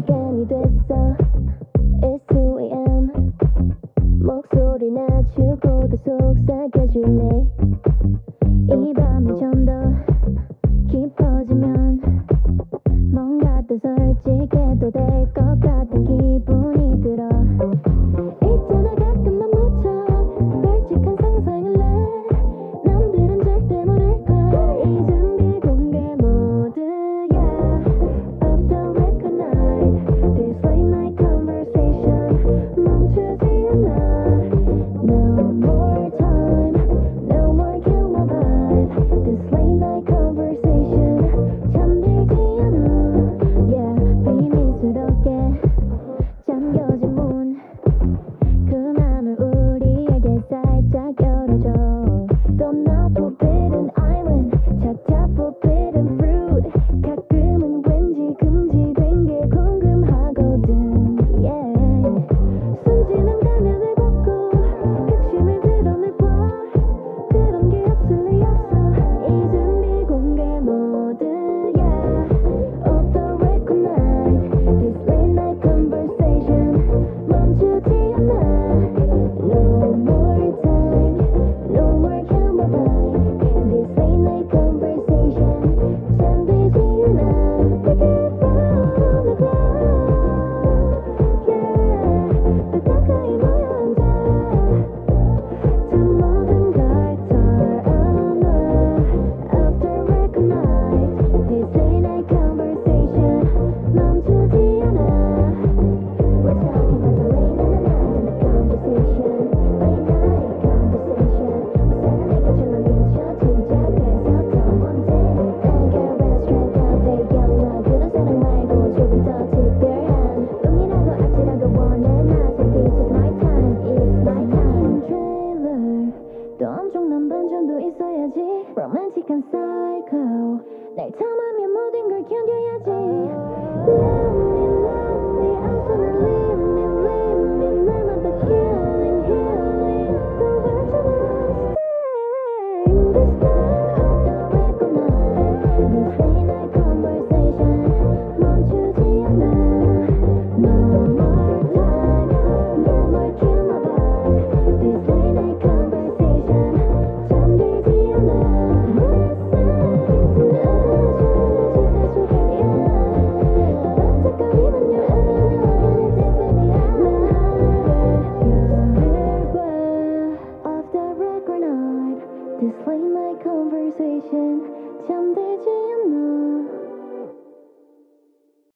시간이 됐어. It's 2am. 목소리 낮추고도 속삭여줄래. 이 밤이 좀 더 깊어지면 뭔가 더 솔직해도 될 것 같은 기분이 들어. 있잖아 가끔 난 무척 널찍한 상상을 해. 남들은 절대 모를걸. 이 준비 공개 모드야. Off the record night. This late night conversation 멈추지 않아. No more time. No more kill my vibe. This late night conversation 잠들지 않아. Yeah, 비밀스럽게 잠겨진 문. 그 맘을 우리에게 살짝 열어줘. Don't not forbidden island. 찾아 forbidden fruit. 가끔은 왠지 금지된 게 궁금하거든. Yeah. 순진한 가면을 벗고 극심을 드러내봐. 그런 게 없을 리 없어. 이 준비 공개 모드야. Off the record night. This late night conversation 멈추지 않아. No more time. No more kill my vibe. This late night conversation 잠들지 않아. Pick it from the ground. Yeah. 더 가까이 모여 앉아. 저 모든 걸 털어놔. Off the record night. This late night conversation 멈추지 않아. We're talking about the late night conversation. Late night conversation. 우산을 내게 줄로 미쳐 진짜 그래서 더 먼저. I got rest track of the 영화. 그런 사랑 말고 조금 더 특별한 꿈이라고 아찔하고 원해. 나서 this is my time. It's my time. trailer. 또 엄청난 반전도 있어야지. 로맨틱한 psycho. 날 탐하면 모든 걸 견뎌야지. Love me, I'm gonna leave me. 날마다 killing, healing. 또 발전하는 staying this night. Off the record night. This late night conversation 멈추지 않아. No more time. No more kill my vibe. This late night conversation 잠들지 않아. Off the record night. This late night conversation 잠들지 않아.